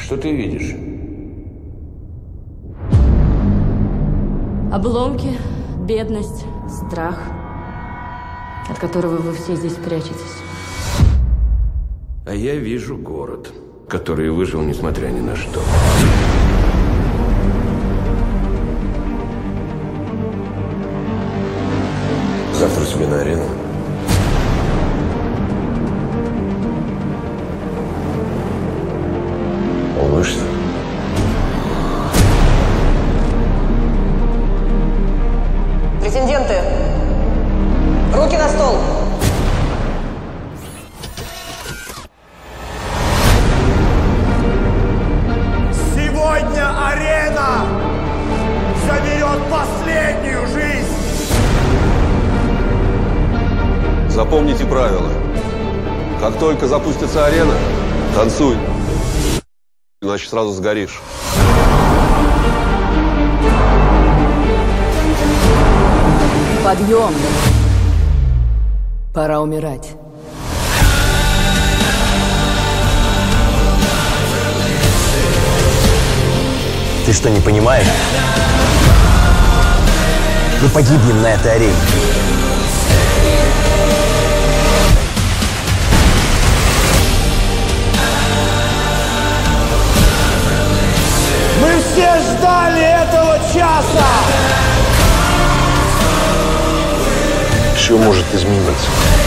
Что ты видишь? Обломки, бедность, страх, от которого вы все здесь прячетесь. А я вижу город, который выжил, несмотря ни на что. Завтра тебе на арену. Волнуешься? Претенденты, руки на стол. Сегодня арена заберет последнюю жизнь. Запомните правила. Как только запустится арена, танцуй. Иначе сразу сгоришь. Подъем. Пора умирать. Ты что, не понимаешь? Мы погибнем на этой арене. Мы все ждали этого часа. Все может измениться.